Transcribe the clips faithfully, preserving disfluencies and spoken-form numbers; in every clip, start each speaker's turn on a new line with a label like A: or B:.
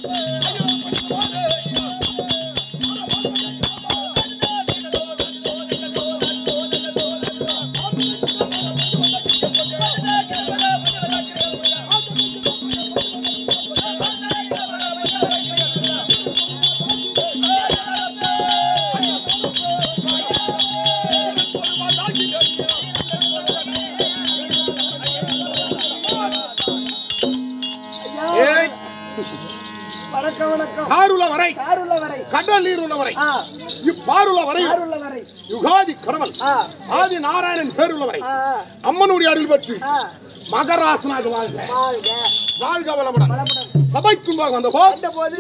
A: ஆதி நாராயணன் பேருள்ளவரை அம்மனுடைய அருள் பெற்று மகராசனாக வாழ்க வாழ்க வளமுடன். சபைக்குள்ளாக வந்த போது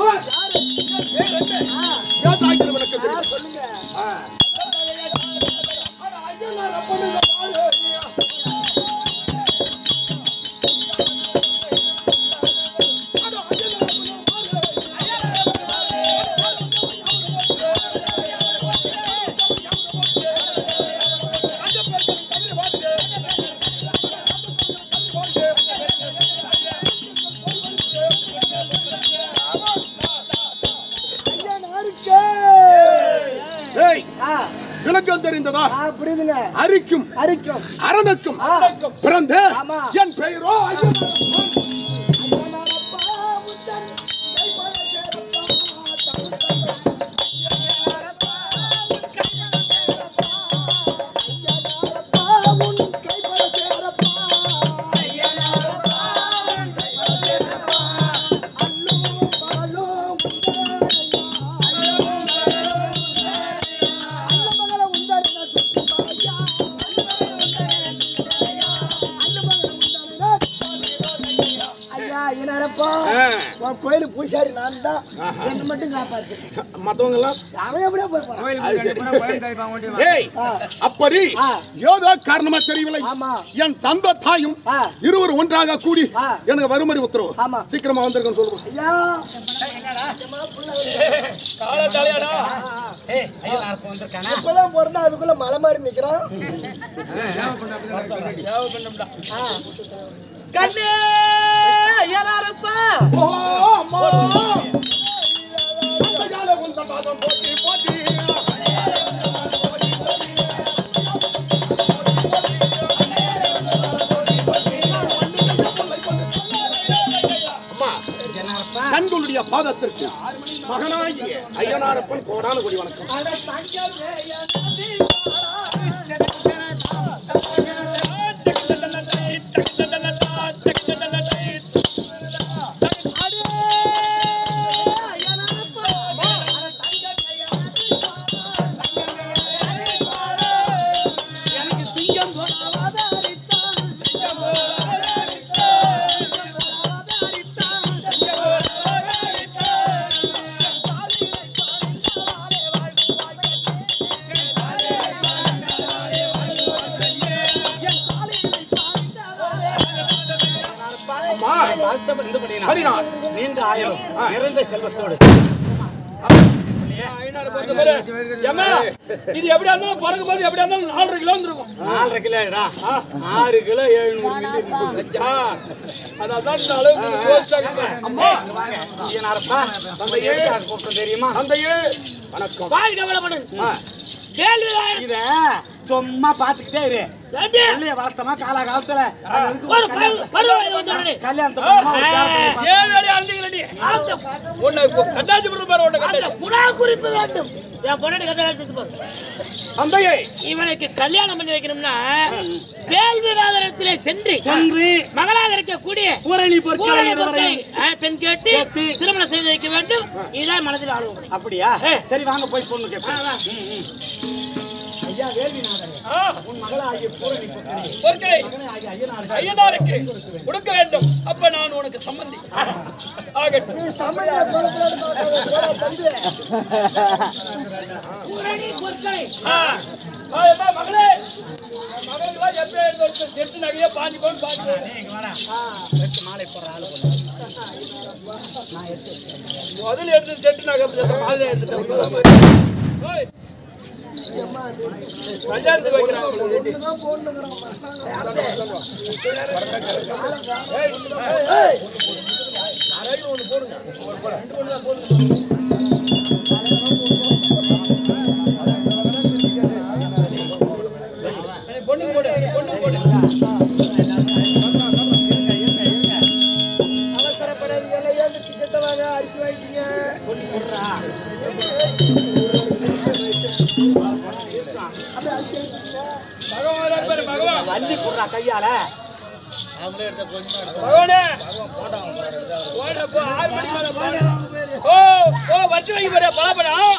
A: அரிக்கும் அரிக்கும் அரணுக்கும் பிறந்த என் பெயரோ கோயில் பூசாரி நான் தான் என்ன மட்டும் காப்பாத்து மத்தவங்க எல்லாம் அவன் அப்படியே போய் அப்படி ஏதோ காரணமா தெரியவில்லை என் தந்த தாயும் இருவர் ஒன்றாக கூடி எனக்கு வருமடி உத்தரவு சீக்கிரமா வந்திருக்கேன்னு சொல்லுவோம் இப்பதான் பிறந்தா அதுக்குள்ள மலை மாதிரி நிக்கிறான் கண்ணே ஐயனாரப்பா ஓ அம்மா அந்தகால உந்த பாதம் போட்டி போட்டி அம்மா ஐயனாரப்பா கண்களுடைய பாதத்திற்கு மகனாகிய ஐயனாரப்பன் கோடான கோடி வணக்கம். நீண்ட ஆயுள் நிறைந்த செல்வத்தோடு இது எப்படி இருந்தாலும் பிறகு போது எப்படி இருந்தாலும் நாலரை கிலோ இருக்கும். நாலரை கிலோடா ஆறு கிலோ எழுநூறு மில்லி அதான் இந்த அளவு தெரியுமா? வணக்கம் இத சும்மா பாத்துக்கிட்டே இரு. வாஸ்தவமா கால காலத்துல குறிப்பு வேண்டும். இவனுக்கு கல்யாணம் பண்ணி வைக்கணும்னா வேள்விநாதனத்திலே சென்று சென்று மகளாக இருக்கக்கூடிய பெண் கேட்டு திருமணம் செய்து வைக்க வேண்டும். இதான் மனதில் ஆளுவோம். அப்படியா? சரி வாங்க போய் பொண்ணு கேட்போம். ஐயா வேள்விநாதனே, உன் மகளாகிய பூரணி பொற்களை ஐயனாருக்கு கொடுக்க வேண்டும். அப்ப நான் உனக்கு சம்பந்தி ஆகட்டும். பூரணி பொற்களை மகளே மகளுக்கு எப்படி செட்டு நகைய பாஞ்சு கொண்டு பாஞ்சு மாலை போற ஆளு முதல்ல எடுத்து செட்டு நகை மாலை எடுத்துட்டு கல்யாணத்துக்கு வைக்கிறாங்க. ஒண்ணு போடுங்க.
B: பொண்ணு போடு பொண்ணு போடு அரிசி வாங்கிட்டீங்க பகவான்
A: வண்டி போடுறா கையால
B: வச்சு வைக்க போற பலாப்பழம்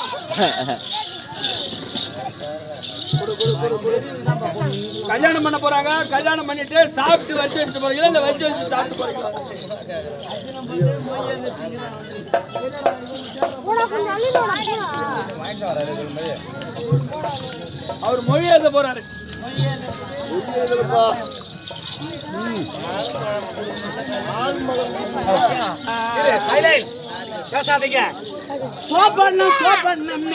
B: கல்யாணம் பண்ண போறாங்க கல்யாணம் பண்ணிட்டு சாப்பிட்டு வச்சு வச்சு போறீங்களா இல்ல வச்சு வச்சு சாப்பிட்டு போறீங்களா அவர் மொழி எழுத போறாரு
A: பேசாதீங்க சோபண்ணம் சோபண்ணம்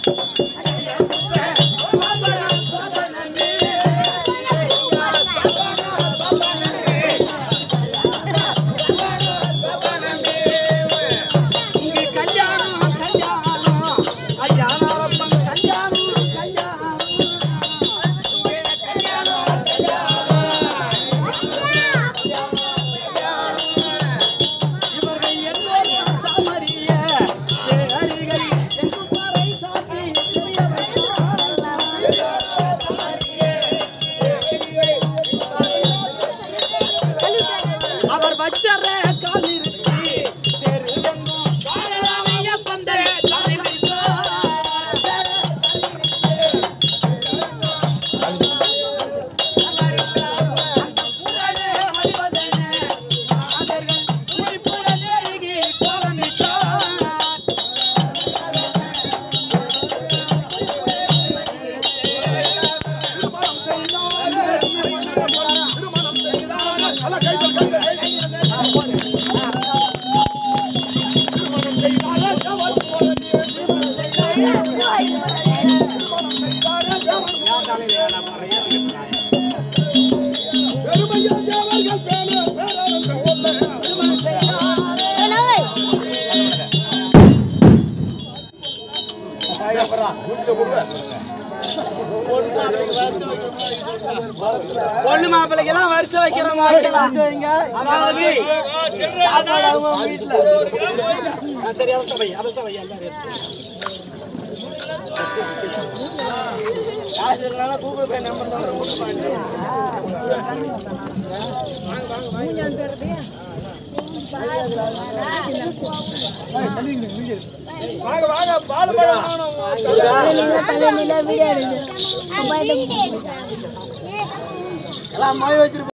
A: பொண்ணு மாப்பிள்ளைக்கெல்லாம் வரிசை வைக்கிறோம் அதாவது சரி அதை வை அதை வை எல்லாரும் கூகுள் பே நம்பர்
B: வாங்க வாங்க பால் பழம்
C: எல்லாம் மழை வச்சிருப்போம்.